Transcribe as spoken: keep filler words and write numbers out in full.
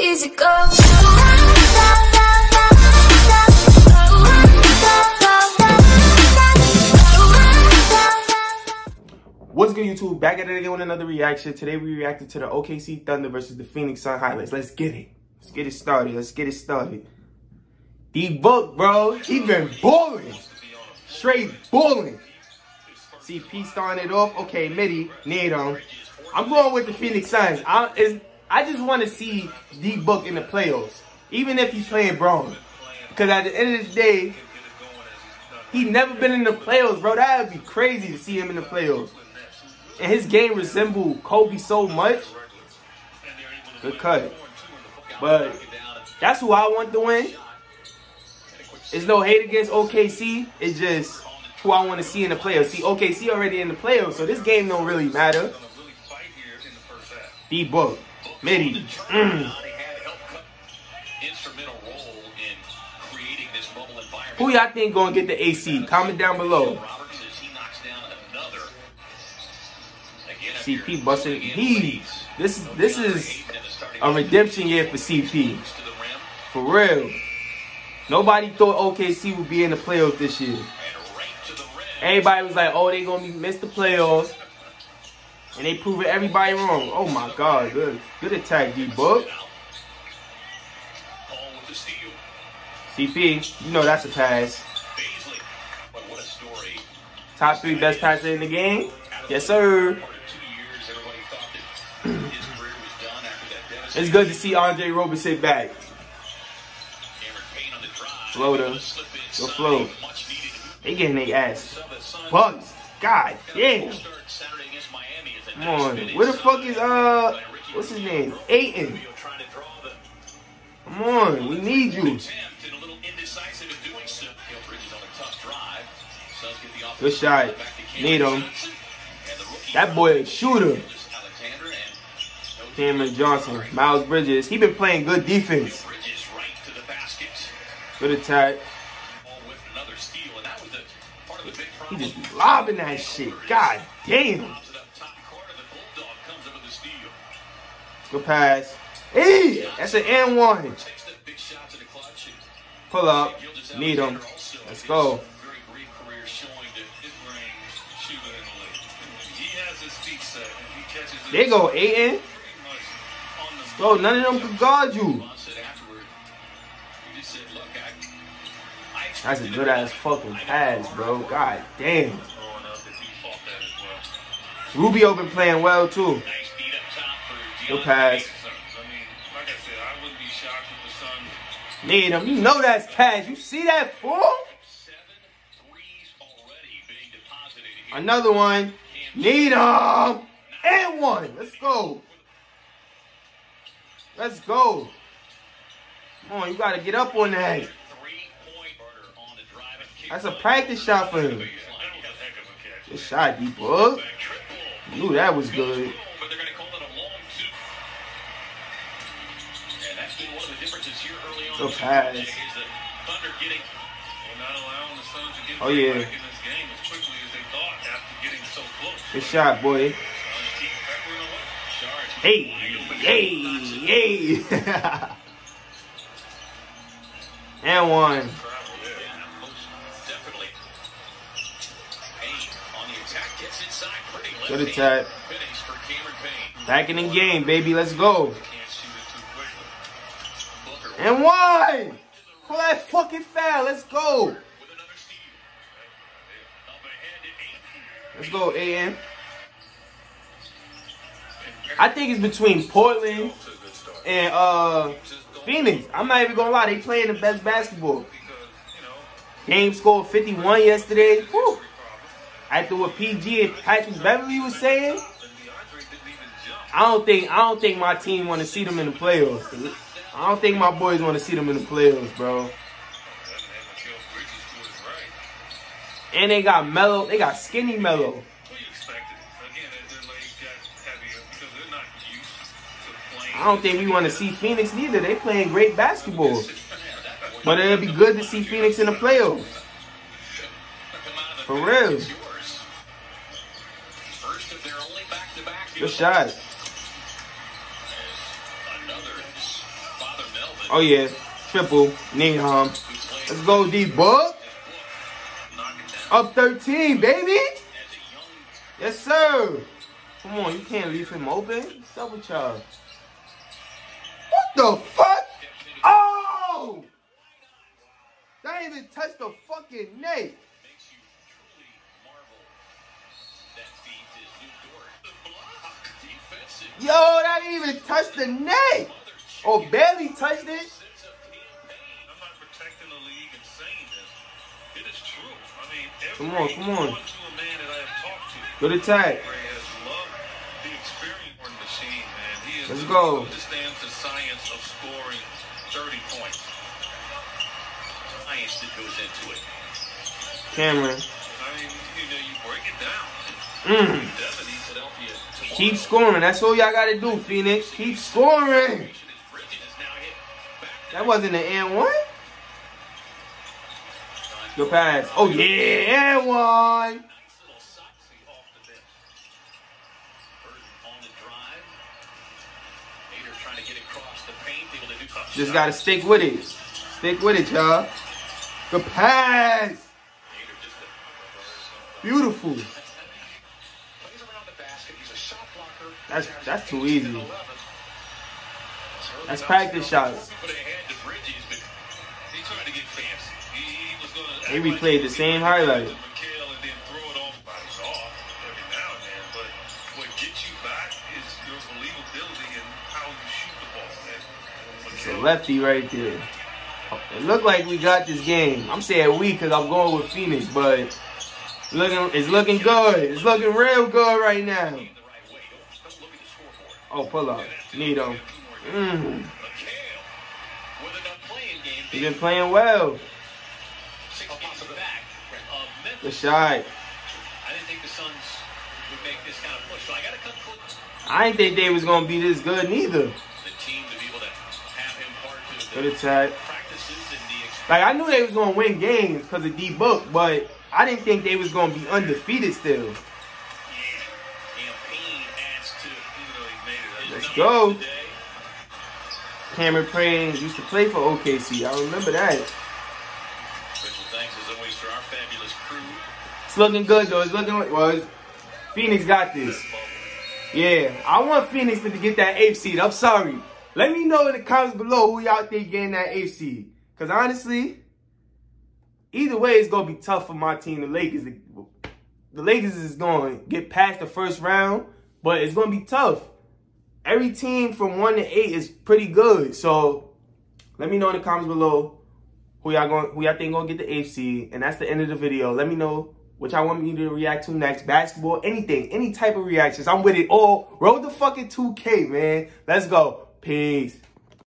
easy go. What's good, YouTube? Back at it again with another reaction. Today we reacted to the O K C Thunder versus the Phoenix Sun highlights. Let's get it. Let's get it started. Let's get it started. D-Book, bro. He been balling. Straight balling. C P starting it off. Okay, Midi, need him. I'm going with the Phoenix Suns. I, is, I just want to see D-Book in the playoffs, even if he's playing Braun. Because at the end of the day, he never been in the playoffs, bro. That would be crazy to see him in the playoffs. And his game resembled Kobe so much. Good cut. But that's who I want to win. It's no hate against O K C. It's just who I want to see in the playoffs. See, O K C already in the playoffs, so this game don't really matter. D-Book. Midi. Mm. Who y'all think gonna get the A C? Comment down below. C P busted. He. This is this is a redemption year for C P. For real. Nobody thought O K C would be in the playoffs this year. Everybody was like, "Oh, they gonna be miss the playoffs," and they proved everybody wrong. Oh my God, good, good attack, D-Book. C P, you know that's a pass. Top three best passer in the game? Yes, sir. It's good to see Andre Roberson back. Floater. Go float. They getting their ass bugs. God damn. Come on. Where the fuck is, uh, what's his name? Ayton. Come on. We need you. Good shot. Need him. That boy a shooter. Cameron Johnson. Miles Bridges. He been playing good defense. Good attack. He just be lobbing that shit. God damn. Good pass. Hey, that's an and one. Pull up. Need him. Let's go. There you go, Ayton. Let's go. None of them could guard you. That's a good ass fucking pass, bro. God damn. Rubio been playing well too. Good pass. Need him. You know that's cash. You see that fool? Another one. Need him. And one. Let's go. Let's go. Come on, you gotta get up on that. That's a practice shot for him. Good shot, D-Book. Knew that was good. Good pass. Oh yeah. Good shot, boy. Hey, hey, hey. And one. Good attack. Back in the game, baby. Let's go. And one. Pull that fucking foul. Let's go. Let's go, A M. I think it's between Portland and uh, Phoenix. I'm not even gonna lie. They playing the best basketball. Game scored fifty-one yesterday. Whew. After what P G and Patrick Beverly was saying, I don't think I don't think my team want to see them in the playoffs. I don't think my boys want to see them in the playoffs, bro. And they got Melo. They got skinny Melo. I don't think we want to see Phoenix neither. They playing great basketball. But it'll be good to see Phoenix in the playoffs. For real. Good shot. Oh, yeah. Triple. Needham. Let's go, D-Book. Up thirteen, baby. Yes, sir. Come on, you can't leave him open. What's up with y'all? What the fuck? Oh! That ain't even touched the fucking net. Yo, that didn't even touch the net. Or barely touched it. I'm not protecting the league and saying this. It is true. I mean, every come on, come on. one to a man that I have talked to. Good attack. Has loved the experience on the machine, man. He is, Let's go. Understands the science of scoring thirty points. Science that goes into it. Cameron. I mean, you know, you break it down. Mm. Keep scoring. That's all y'all gotta do, Phoenix. Keep scoring. That wasn't an and one. Good pass. Oh yeah, and one. Just gotta stick with it. Stick with it, y'all. Good pass. Beautiful. That's that's too easy. That's practice shots. They replayed the same highlight. It's a lefty right there. It looked like we got this game. I'm saying we because I'm going with Phoenix, but it's looking, it's looking good. It's looking real good right now. Oh, pull up. Need him. Mm. He's been playing well. Good shot. I didn't think they was going to be this good neither. Good attack. Like, I knew they was going to win games because of D-Book, but I didn't think they was going to be undefeated still. Let's go. Cameron Payne used to play for O K C. I remember that. It's looking good, though. It's looking like, well, Phoenix got this. Yeah, I want Phoenix to get that eighth seed. I'm sorry. Let me know in the comments below who y'all think getting that eighth seed. Because honestly, either way, it's going to be tough for my team, the Lakers. The Lakers is going to get past the first round, but it's going to be tough. Every team from one to eight is pretty good. So let me know in the comments below who y'all going, who y'all think gonna get the eighth seed. And that's the end of the video. Let me know what y'all want me to react to next. Basketball, anything, any type of reactions. I'm with it all. Roll the fucking two K, man. Let's go. Peace.